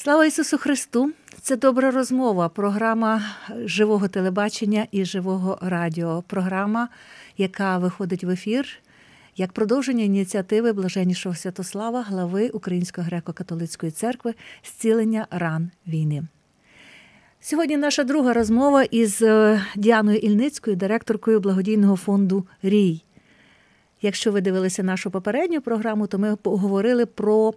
Слава Ісусу Христу! Це «Добра розмова», програма живого телебачення і живого радіо. Програма, яка виходить в ефір як продовження ініціативи Блаженнішого Святослава, глави Української греко-католицької церкви «Зцілення ран війни». Сьогодні наша друга розмова із Діаною Ільницькою, директоркою благодійного фонду «Рій». Якщо ви дивилися нашу попередню програму, то ми поговорили про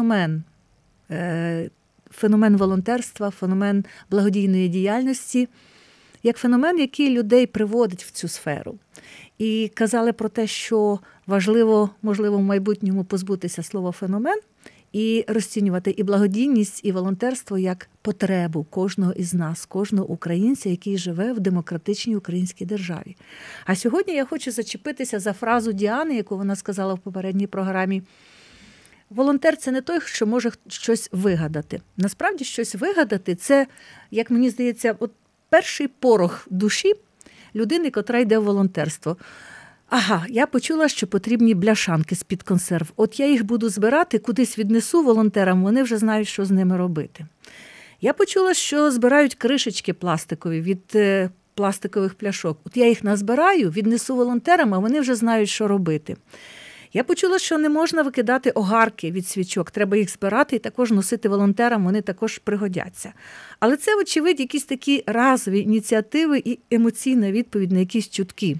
феномен волонтерства, феномен благодійної діяльності, як феномен, який людей приводить в цю сферу. І казали про те, що важливо, можливо, в майбутньому позбутися слова «феномен» і розцінювати і благодійність, і волонтерство як потребу кожного із нас, кожного українця, який живе в демократичній українській державі. А сьогодні я хочу зачепитися за фразу Діани, яку вона сказала в попередній програмі. Волонтер – це не той, що може щось вигадати. Насправді, щось вигадати – це, як мені здається, от перший порох душі людини, котра йде в волонтерство. Ага, я почула, що потрібні бляшанки з-під консерв. От я їх буду збирати, кудись віднесу волонтерам, вони вже знають, що з ними робити. Я почула, що збирають кришечки пластикові від пластикових пляшок. От я їх назбираю, віднесу волонтерам, а вони вже знають, що робити. Я почула, що не можна викидати огарки від свічок, треба їх збирати і також носити волонтерам, вони також пригодяться. Але це, вочевидь, якісь такі разові ініціативи і емоційна відповідь на якісь чутки.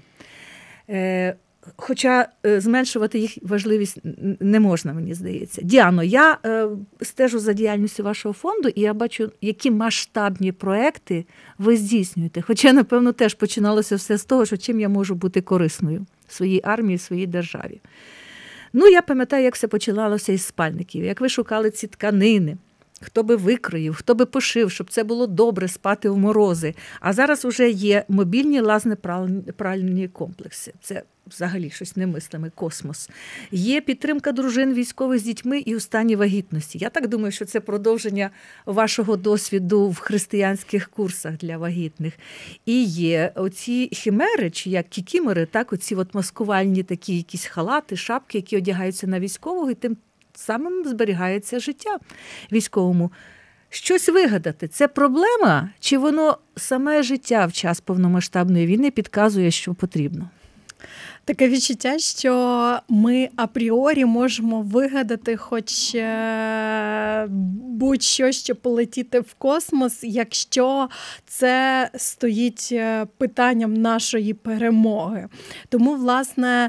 Хоча зменшувати їх важливість не можна, мені здається. Діано, я стежу за діяльністю вашого фонду, і я бачу, які масштабні проекти ви здійснюєте. Хоча, напевно, теж починалося все з того, що чим я можу бути корисною своїй армії, своїй державі. Ну, я пам'ятаю, як все починалося із спальників, як ви шукали ці тканини, хто би викроїв, хто би пошив, щоб це було добре спати в морози. А зараз вже є мобільні лазне-пральні комплекси. Це взагалі щось немислиме, космос. Є підтримка дружин військових з дітьми і у стані вагітності. Я так думаю, що це продовження вашого досвіду в християнських курсах для вагітних. І є оці хімери, чи як кікімори, так, оці от маскувальні такі якісь халати, шапки, які одягаються на військового, і тим самим зберігається життя військовому. Щось вигадати – це проблема, чи воно саме життя в час повномасштабної війни підказує, що потрібно? Таке відчуття, що ми апріорі можемо вигадати хоч будь-що, щоб полетіти в космос, якщо це стоїть питанням нашої перемоги. Тому, власне,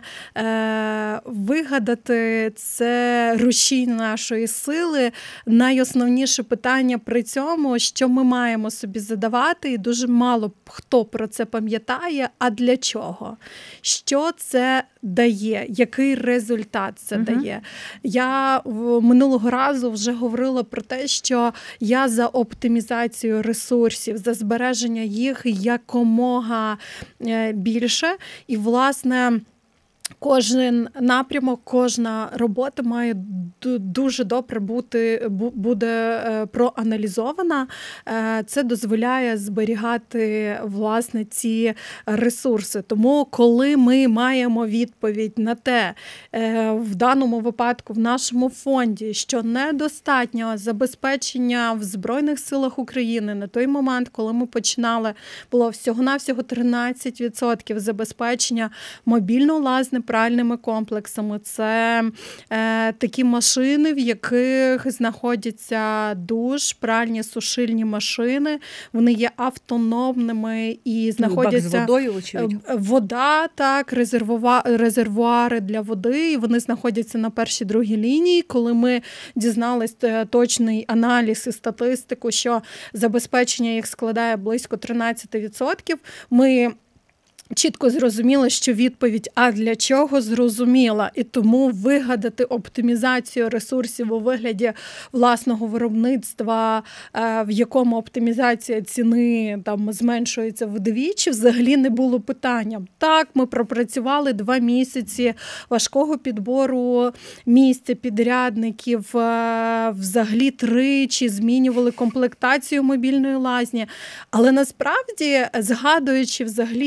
вигадати – це рушій нашої сили. Найосновніше питання при цьому, що ми маємо собі задавати, і дуже мало хто про це пам'ятає, а для чого? Що це дає? Який результат це дає? Я минулого разу вже говорила про те, що я за оптимізацію ресурсів, за збереження їх якомога більше. І, власне, кожен напрямок, кожна робота має дуже добре буде проаналізована. Це дозволяє зберігати, власне, ці ресурси. Тому, коли ми маємо відповідь на те, в даному випадку в нашому фонді, що недостатньо забезпечення в Збройних силах України на той момент, коли ми починали, було всього-навсього 13% забезпечення мобільно-лазне-пральними комплексами. Це такі машини, в яких знаходяться душ, пральні, сушильні машини. Вони є автономними і знаходяться... Бак з водою, очевидь. Вода, так, резервуари для води. І вони знаходяться на першій, другій лінії. Коли ми дізнались точний аналіз і статистику, що забезпечення їх складає близько 13%, ми чітко зрозуміли, що відповідь «а для чого?» зрозуміла. І тому вигадати оптимізацію ресурсів у вигляді власного виробництва, в якому оптимізація ціни там зменшується вдвічі, взагалі не було питанням. Так, ми пропрацювали 2 місяці важкого підбору місця, підрядників, взагалі 3 змінювали комплектацію мобільної лазні. Але насправді, згадуючи взагалі про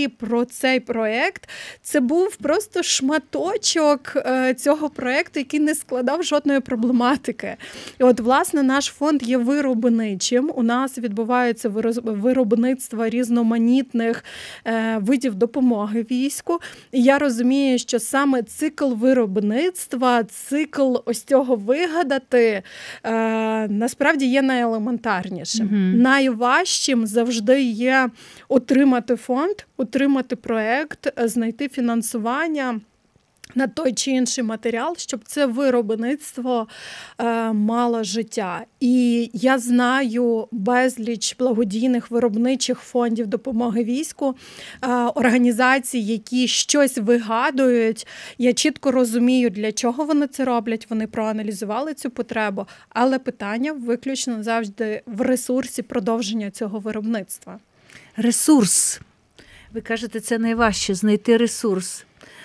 оцей проєкт – це був просто шматочок цього проєкту, який не складав жодної проблематики. І от, власне, наш фонд є виробничим. У нас відбувається виробництво різноманітних видів допомоги війську. І я розумію, що саме цикл виробництва, цикл ось цього вигадати, насправді є найелементарнішим. Найважчим завжди є отримати фонд, отримати проєкт, знайти фінансування на той чи інший матеріал, щоб це виробництво мало життя. І я знаю безліч благодійних виробничих фондів допомоги війську, організацій, які щось вигадують. Я чітко розумію, для чого вони це роблять, вони проаналізували цю потребу, але питання виключно завжди в ресурсі продовження цього виробництва. Ресурс. Ви кажете, це найважче – знайти ресурс.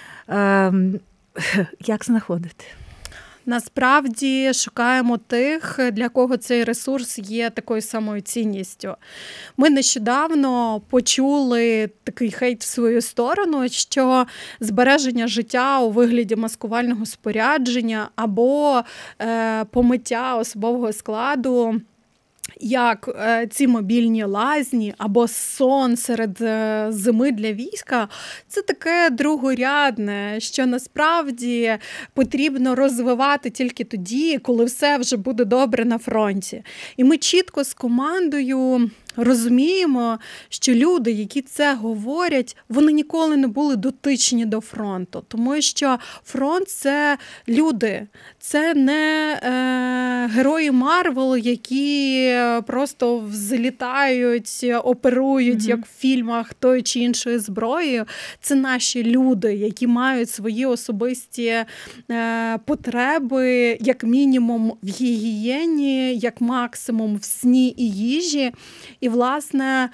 Як знаходити? Насправді шукаємо тих, для кого цей ресурс є такою самою цінністю. Ми нещодавно почули такий хейт в свою сторону, що збереження життя у вигляді маскувального спорядження або помиття особового складу, як ці мобільні лазні або сон серед зими для війська, це таке другорядне, що насправді потрібно розвивати тільки тоді, коли все вже буде добре на фронті. І ми чітко з командою розуміємо, що люди, які це говорять, вони ніколи не були дотичні до фронту, тому що фронт – це люди, це не герої Марвелу, які просто взлітають, оперують, як в фільмах, тою чи іншою зброєю. Це наші люди, які мають свої особисті потреби, як мінімум в гігієні, як максимум в сні і їжі. І, власне,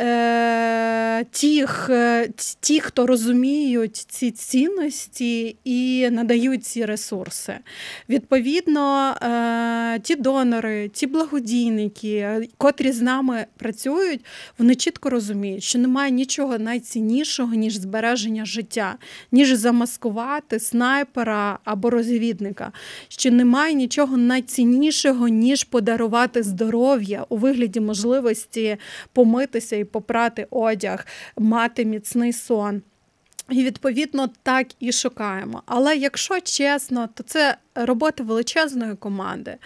ті, хто розуміють ці цінності і надають ці ресурси. Відповідно, ті донори, ті благодійники, котрі з нами працюють, вони чітко розуміють, що немає нічого найціннішого, ніж збереження життя, ніж замаскувати снайпера або розвідника, що немає нічого найціннішого, ніж подарувати здоров'я у вигляді можливості помитися і попрати одяг, мати міцний сон. І, відповідно, так і шукаємо. Але, якщо чесно, то це робота величезної команди.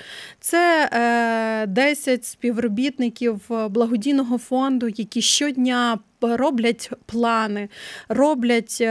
Це 10 співробітників благодійного фонду, які щодня роблять плани, роблять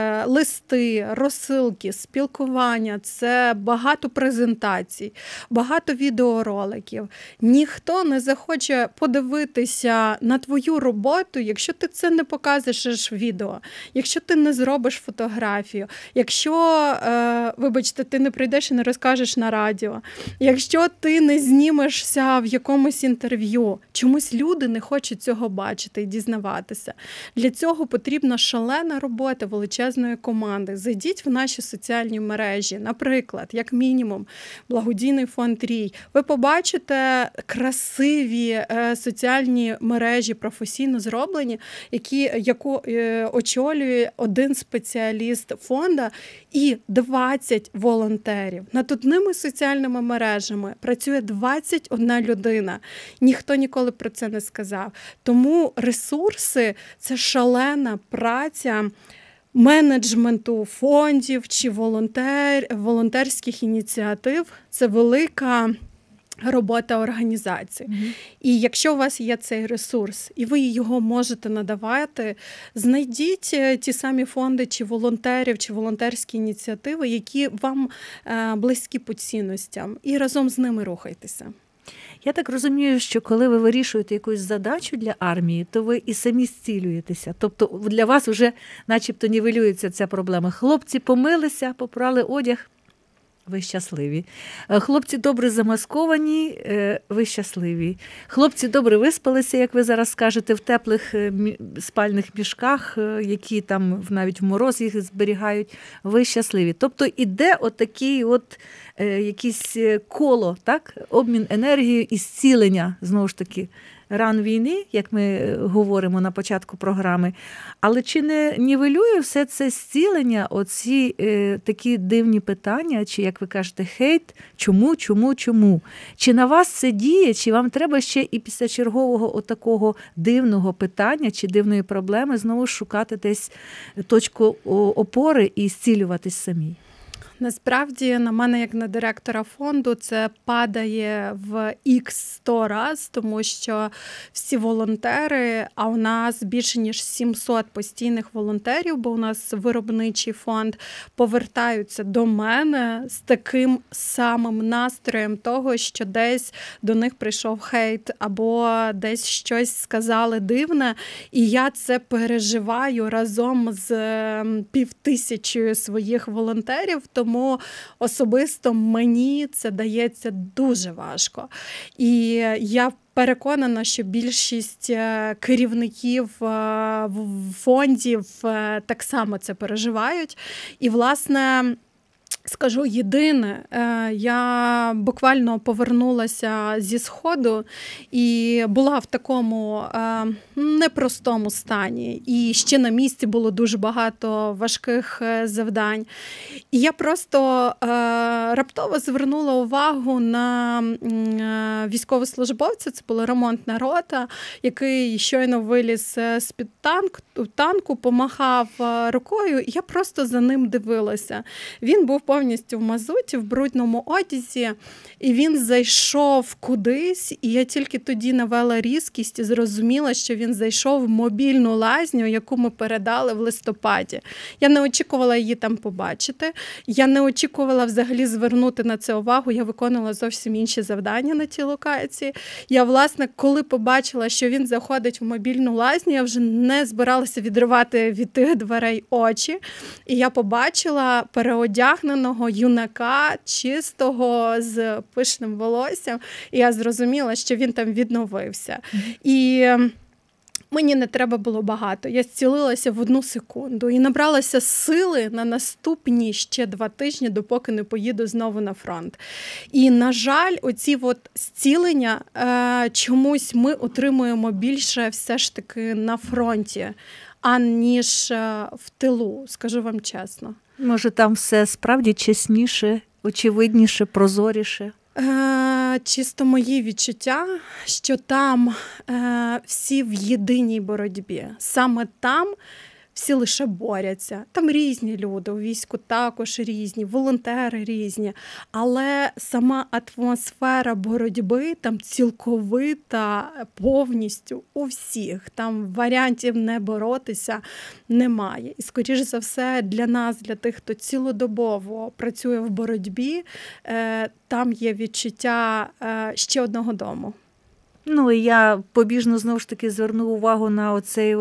листи, розсилки, спілкування. Це багато презентацій, багато відеороликів. Ніхто не захоче подивитися на твою роботу, якщо ти це не показуєш в відео, якщо ти не зробиш фотографію, якщо, вибачте, ти не прийдеш і не розкажеш на радіо, якщо ти не знімешся в якомусь інтерв'ю. Чомусь люди не хочуть цього бачити і дізнаватися. Для цього потрібна шалена робота величезної команди. Зайдіть в наші соціальні мережі, наприклад, як мінімум, благодійний фонд «Рій». Ви побачите красиві соціальні мережі, професійно зроблені, яку очолює один спеціаліст фонду і 20 волонтерів. Над одними соціальними мережами працює 21 людина. Ніхто ніколи про це не сказав. Тому ресурси – це шалена праця менеджменту фондів чи волонтерських ініціатив. Це велика робота організації. І якщо у вас є цей ресурс, і ви його можете надавати, знайдіть ті самі фонди чи волонтерів, чи волонтерські ініціативи, які вам близькі по цінностям, і разом з ними рухайтеся. Я так розумію, що коли ви вирішуєте якусь задачу для армії, то ви і самі зцілюєтеся. Тобто для вас вже начебто нівелюється ця проблема. Хлопці помилися, попрали одяг, ви щасливі. Хлопці добре замасковані, ви щасливі. Хлопці добре виспалися, як ви зараз скажете, в теплих спальних мішках, які там навіть в мороз їх зберігають, ви щасливі. Тобто іде отакий якийсь коло, так? Обмін енергією і зцілення, знову ж таки, ран війни, як ми говоримо на початку програми, але чи не нівелює все це зцілення, оці такі дивні питання, чи, як ви кажете, хейт, чому? Чи на вас це діє, чи вам треба ще і після чергового отакого дивного питання, чи дивної проблеми знову шукати десь точку опори і зцілюватись самі? Насправді, на мене, як на директора фонду, це падає в ікс 100 раз, тому що всі волонтери, а у нас більше ніж 700 постійних волонтерів, бо у нас виробничий фонд, повертаються до мене з таким самим настроєм того, що десь до них прийшов хейт, або десь щось сказали дивне, і я це переживаю разом з 5000 своїх волонтерів, тому особисто мені це дається дуже важко. І я переконана, що більшість керівників фондів так само це переживають. І, власне, скажу єдине, я буквально повернулася зі Сходу і була в такому непростому стані. І ще на місці було дуже багато важких завдань. І я просто раптово звернула увагу на військовослужбовця, це була ремонтна рота, який щойно виліз з-під танку, помахав рукою, і я просто за ним дивилася. Він був повністю в мазуті, в брудному одязі, і він зайшов кудись, і я тільки тоді навела різкість і зрозуміла, що він зайшов в мобільну лазню, яку ми передали в листопаді. Я не очікувала її там побачити, я не очікувала взагалі звернути на це увагу, я виконувала зовсім інші завдання на тій локації. Я, власне, коли побачила, що він заходить в мобільну лазню, я вже не збиралася відривати від тих дверей очі, і я побачила переодягненого юнака, чистого, з пишним волоссям, і я зрозуміла, що він там відновився. І мені не треба було багато. Я зцілилася в 1 секунду і набралася сили на наступні ще 2 тижні, допоки не поїду знову на фронт. І, на жаль, оці зцілення чомусь ми отримуємо більше все ж таки на фронті, аніж в тилу, скажу вам чесно. Може, там все справді чесніше, очевидніше, прозоріше? Чисто мої відчуття, що там всі в єдиній боротьбі. Саме там всі лише борються. Там різні люди, у війську також різні, волонтери різні. Але сама атмосфера боротьби там цілковита повністю у всіх. Там варіантів не боротися немає. І, скоріш за все, для нас, для тих, хто цілодобово працює в боротьбі, там є відчуття ще одного дому. Ну, і я побіжно, знову ж таки, зверну увагу на оцей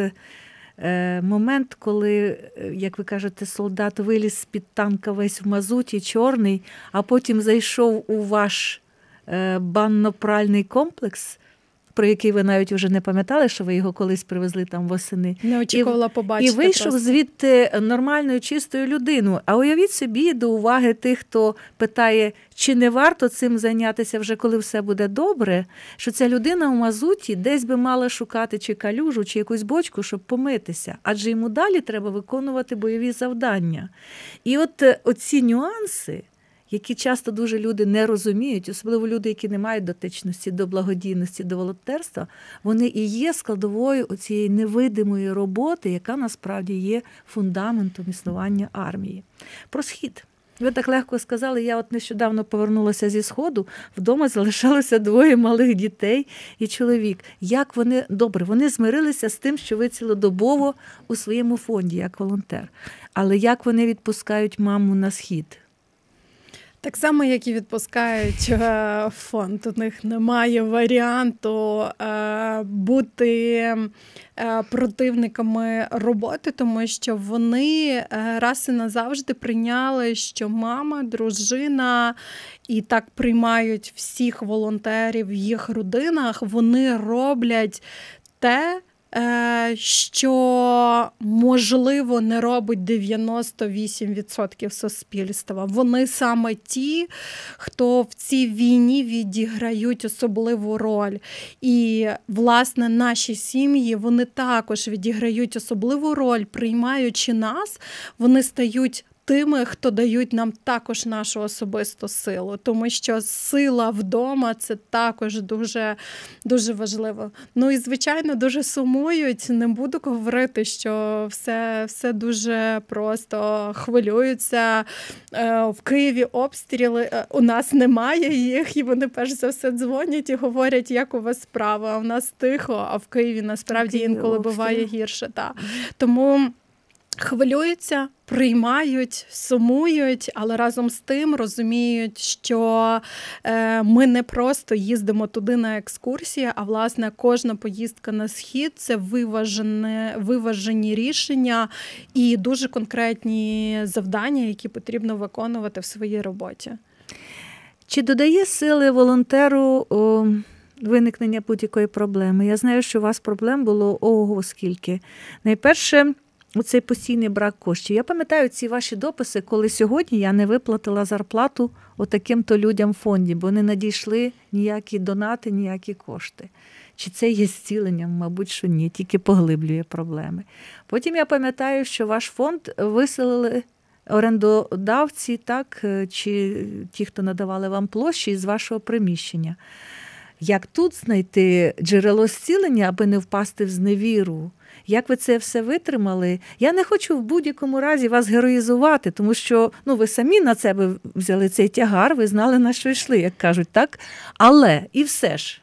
момент, коли, як ви кажете, солдат виліз з-під танка весь в мазуті, чорний, а потім зайшов у ваш банно-пральний комплекс, про який ви навіть вже не пам'ятали, що ви його колись привезли там восени. Не очікувала побачити. І вийшов просто звідти нормальною, чистою людиною. А уявіть собі до уваги тих, хто питає, чи не варто цим зайнятися вже, коли все буде добре, що ця людина в мазуті десь би мала шукати чи калюжу, чи якусь бочку, щоб помитися. Адже йому далі треба виконувати бойові завдання. І оці нюанси, які часто дуже люди не розуміють, особливо люди, які не мають дотичності до благодійності, до волонтерства, вони і є складовою оцієї невидимої роботи, яка насправді є фундаментом існування армії. Про Схід. Ви так легко сказали, я нещодавно повернулася зі Сходу, вдома залишалося 2 малих дітей і чоловік. Як вони, добре, вони змирилися з тим, що ви цілодобово у своєму фонді, як волонтер. Але як вони відпускають маму на Схід? Так само, як і відпускають фонд. У них немає варіанту бути противниками роботи, тому що вони раз і назавжди прийняли, що мама, дружина, і так приймають всіх волонтерів в їх родинах, вони роблять те, що, можливо, не робить 98% суспільства. Вони саме ті, хто в цій війні відіграють особливу роль. І, власне, наші сім'ї, вони також відіграють особливу роль, приймаючи нас, вони стають тими, хто дають нам також нашу особисту силу, тому що сила вдома – це також дуже, дуже важливо. Ну і, звичайно, дуже сумують, не буду говорити, що все дуже просто, хвилюються. В Києві обстріли, у нас немає їх, і вони перш за все дзвонять і говорять, як у вас справа, у нас тихо, а в Києві насправді інколи буває гірше. Так. Тому хвилюються, приймають, сумують, але разом з тим розуміють, що ми не просто їздимо туди на екскурсії, а, власне, кожна поїздка на Схід – це виважені рішення і дуже конкретні завдання, які потрібно виконувати в своїй роботі. Чи додає сили волонтеру виникнення будь-якої проблеми? Я знаю, що у вас проблем було ого скільки. Найперше, оцей постійний брак коштів. Я пам'ятаю ці ваші дописи, коли сьогодні я не виплатила зарплату отаким-то людям в фонді, бо не надійшли ніякі донати, ніякі кошти. Чи це є зціленням? Мабуть, що ні, тільки поглиблює проблеми. Потім я пам'ятаю, що ваш фонд виселили орендодавці, так, чи ті, хто надавали вам площі з вашого приміщення. Як тут знайти джерело зцілення, аби не впасти в зневіру? Як ви це все витримали? Я не хочу в будь-якому разі вас героїзувати, тому що ви самі на себе взяли цей тягар, ви знали, на що йшли, як кажуть, так? Але і все ж.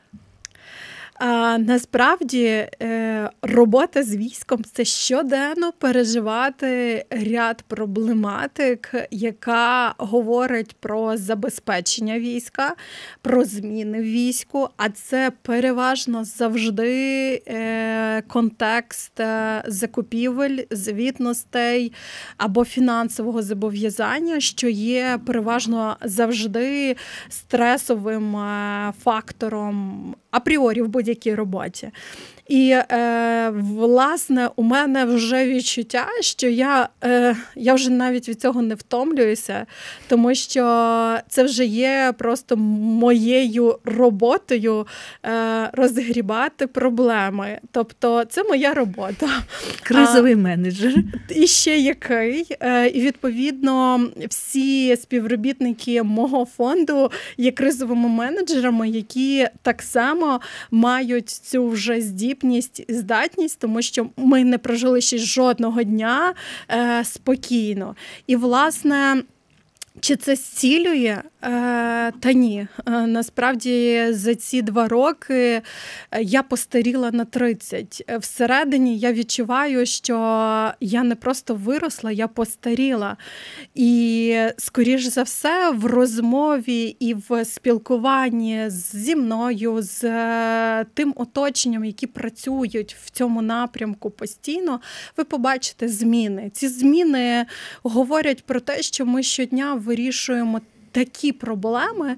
Насправді, робота з військом – це щоденно переживати ряд проблематик, яка говорить про забезпечення війська, про зміни в війську, а це переважно завжди контекст закупівель, звітностей або фінансового зобов'язання, що є переважно завжди стресовим фактором апріорі в будь-якій роботі. І, власне, у мене вже відчуття, що я вже навіть від цього не втомлююся, тому що це вже є просто моєю роботою розгрібати проблеми. Тобто це моя робота. Кризовий менеджер. І ще який. І, відповідно, всі співробітники мого фонду є кризовими менеджерами, які так само мають цю вже здібність і здатність, тому що ми не прожили ще жодного дня спокійно. І, власне, чи це зцілює? Та ні. Насправді, за ці 2 роки я постаріла на 30. Всередині я відчуваю, що я не просто виросла, я постаріла. І, скоріш за все, в розмові і в спілкуванні зі мною, з тим оточенням, які працюють в цьому напрямку постійно, ви побачите зміни. Ці зміни говорять про те, що ми щодня вирішуємо такі проблеми,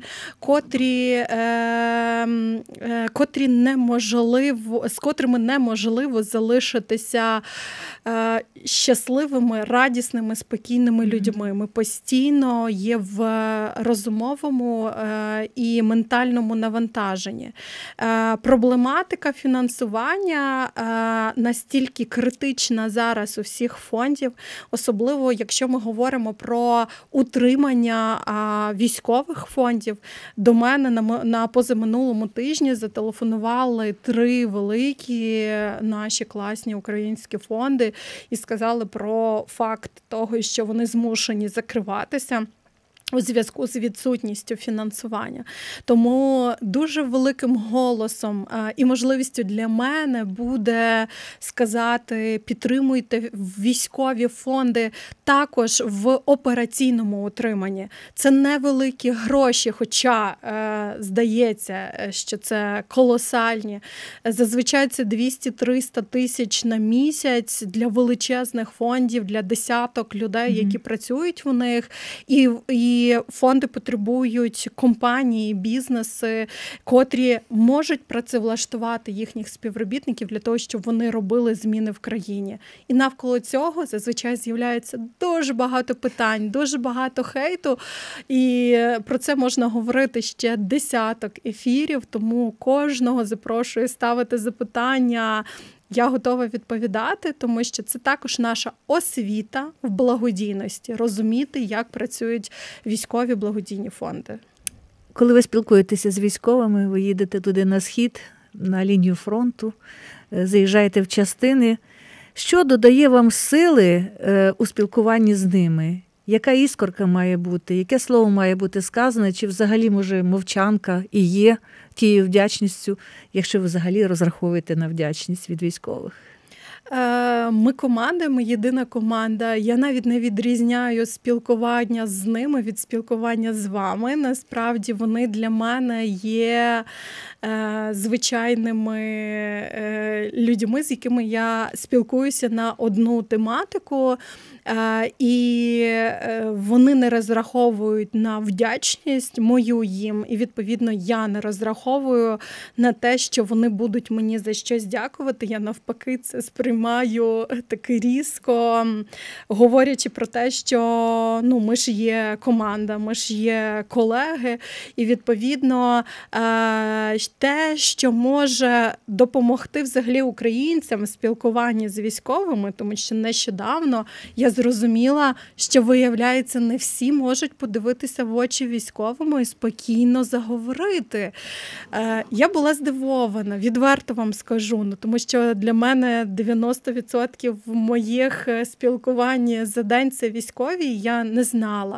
з котрими неможливо залишитися щасливими, радісними, спокійними людьми. Ми постійно є в розумовому і ментальному навантаженні. Проблематика фінансування настільки критична зараз у всіх фондів, особливо якщо ми говоримо про утримання військових фондів. До мене на позаминулому тижні зателефонували 3 великі наші класні українські фонди і сказали про факт того, що вони змушені закриватися у зв'язку з відсутністю фінансування. Тому дуже великим голосом і можливістю для мене буде сказати: підтримуйте військові фонди також в операційному утриманні. Це невеликі гроші, хоча здається, що це колосальні. Зазвичай це 200-300 тисяч на місяць для величезних фондів, для десяток людей, які працюють в них. І І фонди потребують компанії, бізнеси, котрі можуть працевлаштувати їхніх співробітників для того, щоб вони робили зміни в країні. І навколо цього зазвичай з'являється дуже багато питань, дуже багато хейту. І про це можна говорити ще десяток ефірів, тому кожного запрошую ставити запитання. Я готова відповідати, тому що це також наша освіта в благодійності, розуміти, як працюють військові благодійні фонди. Коли ви спілкуєтеся з військовими, ви їдете туди на схід, на лінію фронту, заїжджаєте в частини. Що додає вам сили у спілкуванні з ними? Яка іскорка має бути? Яке слово має бути сказане? Чи взагалі, може, мовчанка і є тією вдячністю, якщо ви взагалі розраховуєте на вдячність від військових? Ми команда, ми єдина команда. Я навіть не відрізняю спілкування з ними від спілкування з вами. Насправді вони для мене є звичайними людьми, з якими я спілкуюся на одну тематику. І вони не розраховують на вдячність мою їм, і, відповідно, я не розраховую на те, що вони будуть мені за щось дякувати. Я, навпаки, це сприймаю таки різко, говорячи про те, що ми ж є команда, ми ж є колеги, і, відповідно, те, що може допомогти взагалі українцям в спілкуванні з військовими, тому що нещодавно я зрозуміла, що, виявляється, не всі можуть подивитися в очі військовому і спокійно заговорити. Я була здивована, відверто вам скажу, тому що для мене 90% моїх спілкувань за день це військові, я не знала.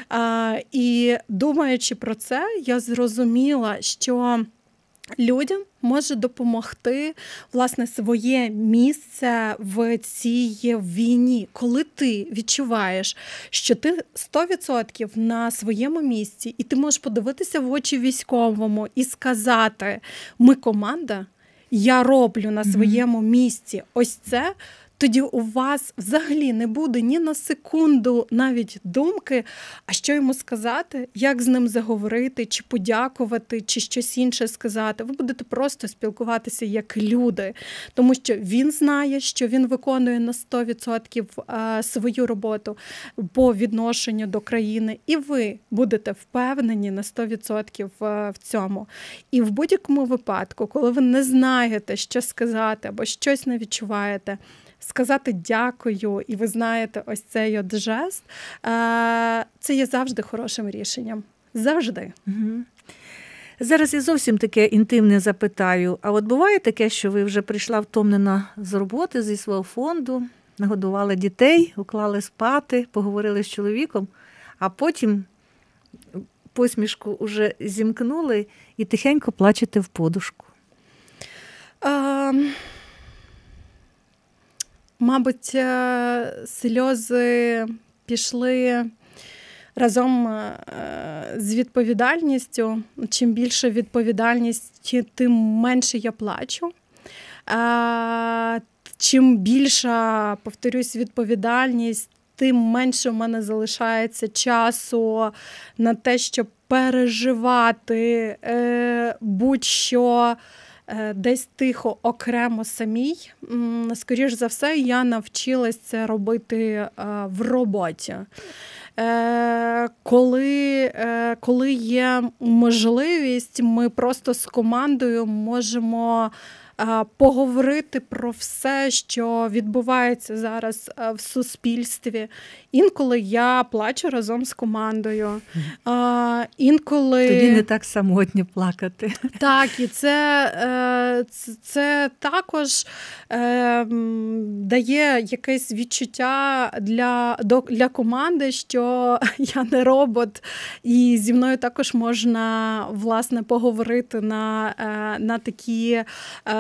І думаючи про це, я зрозуміла, що людям може допомогти, власне, своє місце в цій війні. Коли ти відчуваєш, що ти 100% на своєму місці, і ти можеш подивитися в очі військовому і сказати: ми команда, я роблю на своєму місці ось це, тоді у вас взагалі не буде ні на секунду навіть думки, а що йому сказати, як з ним заговорити, чи подякувати, чи щось інше сказати. Ви будете просто спілкуватися як люди, тому що він знає, що він виконує на 100% свою роботу по відношенню до країни, і ви будете впевнені на 100% в цьому. І в будь-якому випадку, коли ви не знаєте, що сказати, або щось не відчуваєте, сказати дякую, і ви знаєте ось цей от жест, це є завжди хорошим рішенням. Завжди. Угу. Зараз я зовсім таке інтимне запитаю. А от буває таке, що ви вже прийшла втомлена з роботи, зі свого фонду, нагодували дітей, уклали спати, поговорили з чоловіком, а потім посмішку уже зімкнули і тихенько плачете в подушку? Мабуть, сльози пішли разом з відповідальністю. Чим більше відповідальність, тим менше я плачу. Чим більша, повторюсь, відповідальність, тим менше в мене залишається часу на те, щоб переживати будь-що десь тихо, окремо самій. Скоріш за все, я навчилась це робити в роботі. Коли є можливість, ми просто з командою можемо поговорити про все, що відбувається зараз в суспільстві. Інколи я плачу разом з командою. Інколи... Тоді не так самотньо плакати. Так, і це також дає якесь відчуття для команди, що я не робот, і зі мною також можна, власне, поговорити на такі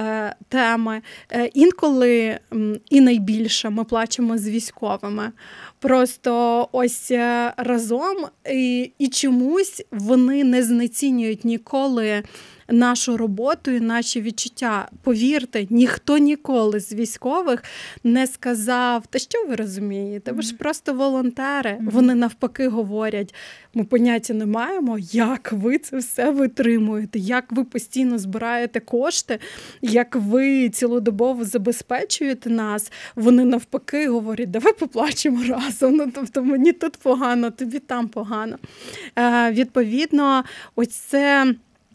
теми. Інколи і найбільше ми плачемо з військовими. просто ось разом, і чомусь вони не знецінюють ніколи нашу роботу і наші відчуття. Повірте, ніхто ніколи з військових не сказав, та що ви розумієте, ви ж просто волонтери. Вони навпаки говорять, ми поняття не маємо, як ви це все витримуєте, як ви постійно збираєте кошти, як ви цілодобово забезпечуєте нас. Вони навпаки говорять, давай поплачемо разом, тобто мені тут погано, тобі там погано. Відповідно, ось це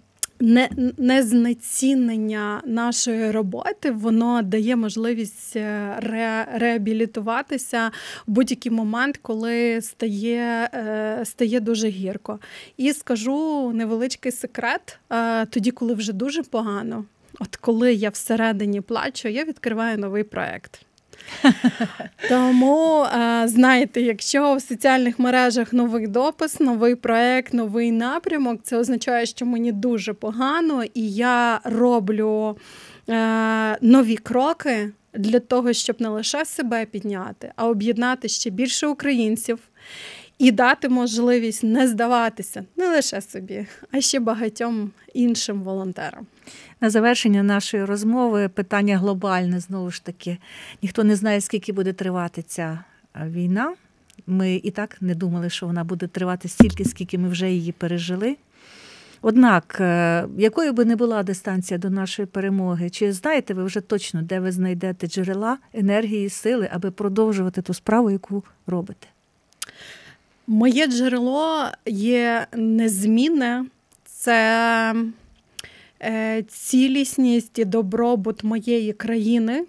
незнецінення нашої роботи, воно дає можливість реабілітуватися в будь-який момент, коли стає дуже гірко. І скажу невеличкий секрет, тоді, коли вже дуже погано, от коли я всередині плачу, я відкриваю новий проєкт. Тому, знаєте, якщо в соціальних мережах новий допис, новий проєкт, новий напрямок, це означає, що мені дуже погано, і я роблю нові кроки для того, щоб не лише себе підняти, а об'єднати ще більше українців і дати можливість не здаватися не лише собі, а ще багатьом іншим волонтерам. На завершення нашої розмови питання глобальне, знову ж таки. Ніхто не знає, скільки буде тривати ця війна. Ми і так не думали, що вона буде тривати стільки, скільки ми вже її пережили. Однак, якою би не була дистанція до нашої перемоги, чи знаєте ви вже точно, де ви знайдете джерела енергії і сили, аби продовжувати ту справу, яку робите? Моє джерело є незмінне. Це цілісність і добробут моєї країни.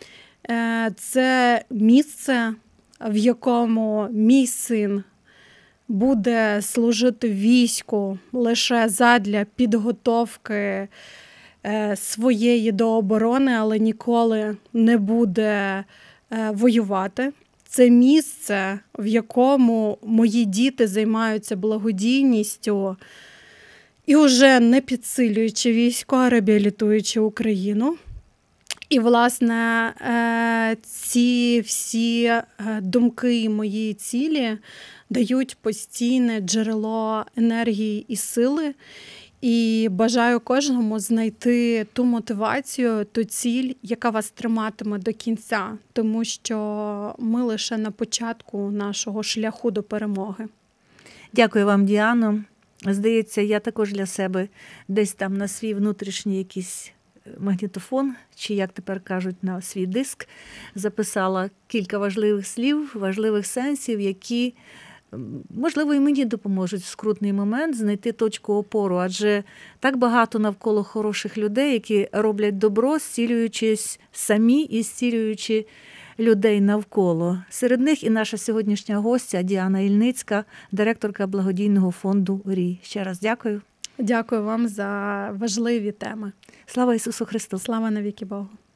Це місце, в якому мій син буде служити війську лише задля підготовки своєї до оборони, але ніколи не буде воювати. Це місце, в якому мої діти займаються благодійністю і вже не підсилюючи військо, а реабілітуючи Україну. І, власне, ці всі думки і мої цілі дають постійне джерело енергії і сили. І бажаю кожному знайти ту мотивацію, ту ціль, яка вас триматиме до кінця, тому що ми лише на початку нашого шляху до перемоги. Дякую вам, Діано. Здається, я також для себе десь там на свій внутрішній якийсь магнітофон, чи, як тепер кажуть, на свій диск, записала кілька важливих слів, важливих сенсів, які, можливо, і мені допоможуть в скрутний момент знайти точку опору, адже так багато навколо хороших людей, які роблять добро, зцілюючись самі і зцілюючи людей навколо. Серед них і наша сьогоднішня гостя Діана Ільницька, директорка благодійного фонду «Рій». Ще раз дякую. Дякую вам за важливі теми. Слава Ісусу Христу! Слава навіки Богу!